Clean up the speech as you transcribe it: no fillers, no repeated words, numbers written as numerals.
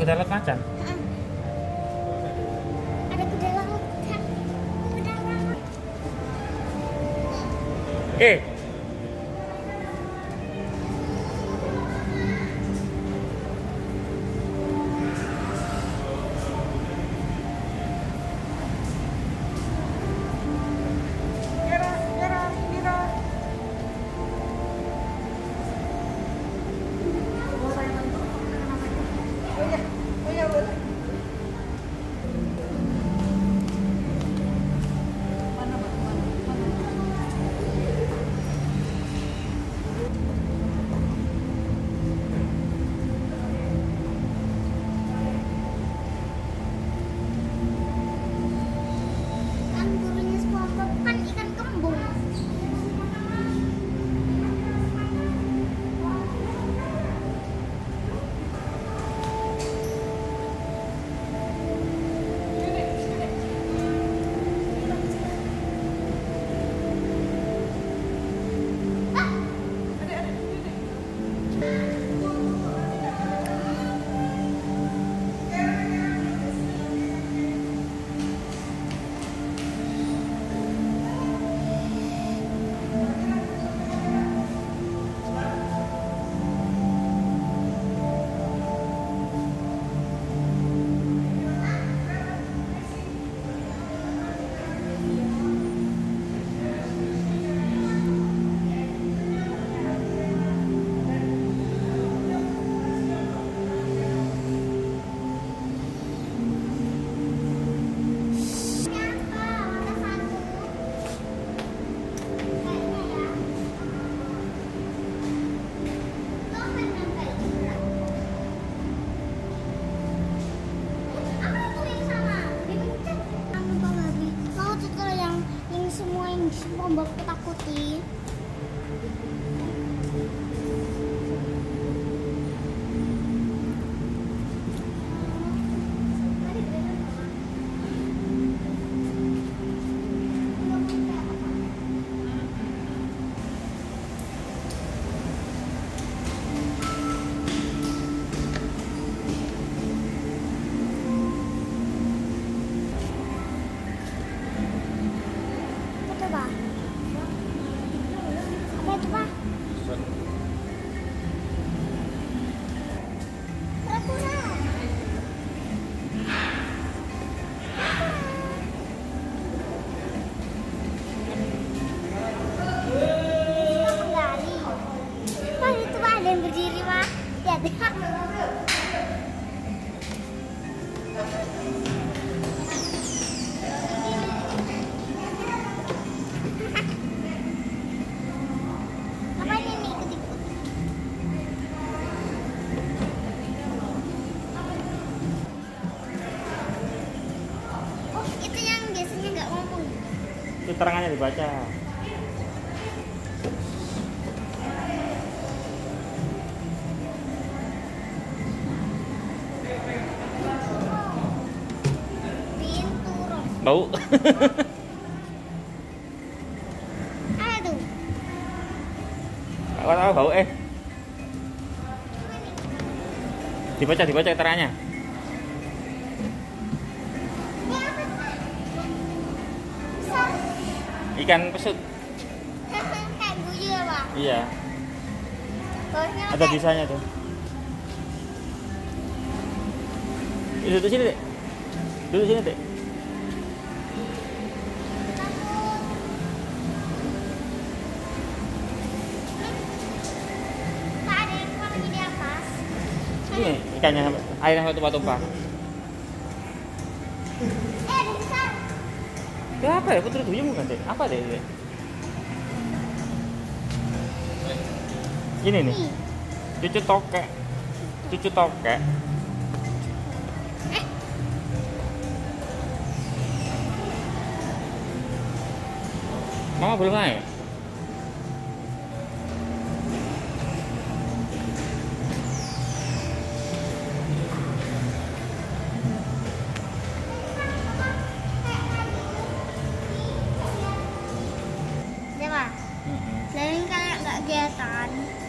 kuda laut macan. Ada kuda laut kan? Kuda laut. Oke. Kan gurunya SpongeBob kan ikan kembung. Semua yang SpongeBob ketakuti. Apa itu, Pak? Kura-kura. Menggali. Wah, itu Pak, ada yang berdiri, Pak. Lihat. Keterangannya dibaca. Pintu Bau. Aduh. Apa tahu bau Dibaca keterangannya. Ikan pesut. Kayak guyu ya, Pak? Iya. Baunya Ada desainnya tuh. Duduk sini, Dek. Duduk sini, Dek. Pak, ada yang lagi di atas. Ini ikannya air yang tumpah-tumpah. Ada besar. Itu apa ya? Putri duyung bukan, Dek? Apa, Dek? Ini nih. Cucu tokek. Mama belum naik. Ya, Pak. Lain kayak nggak kelihatan.